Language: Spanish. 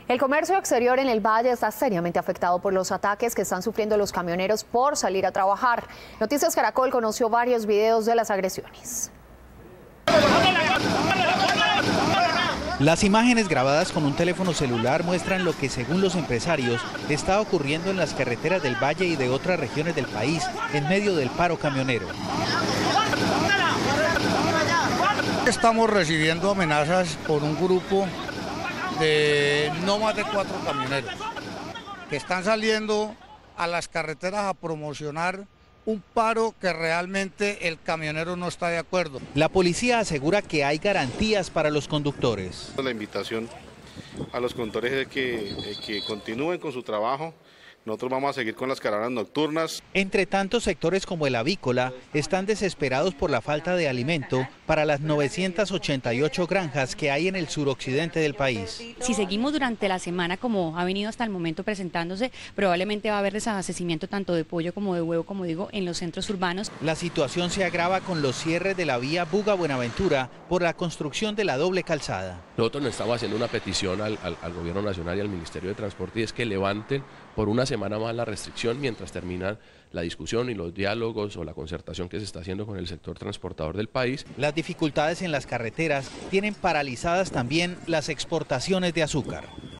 El comercio exterior en el Valle está seriamente afectado por los ataques que están sufriendo los camioneros por salir a trabajar. Noticias Caracol conoció varios videos de las agresiones. Las imágenes grabadas con un teléfono celular muestran lo que, según los empresarios, está ocurriendo en las carreteras del Valle y de otras regiones del país en medio del paro camionero. Estamos recibiendo amenazas por un grupo de no más de 4 camioneros que están saliendo a las carreteras a promocionar un paro que realmente el camionero no está de acuerdo. La policía asegura que hay garantías para los conductores. La invitación a los conductores es que continúen con su trabajo. Nosotros vamos a seguir con las caravanas nocturnas. Entre tanto, sectores como el avícola están desesperados por la falta de alimento para las 988 granjas que hay en el suroccidente del país. Si seguimos durante la semana como ha venido hasta el momento presentándose, probablemente va a haber desabastecimiento tanto de pollo como de huevo, como digo, en los centros urbanos. La situación se agrava con los cierres de la vía Buga-Buenaventura por la construcción de la doble calzada. Nosotros nos estamos haciendo una petición al Gobierno Nacional y al Ministerio de Transporte, y es que levanten por una semana más la restricción mientras terminan la discusión y los diálogos o la concertación que se está haciendo con el sector transportador del país. Las dificultades en las carreteras tienen paralizadas también las exportaciones de azúcar.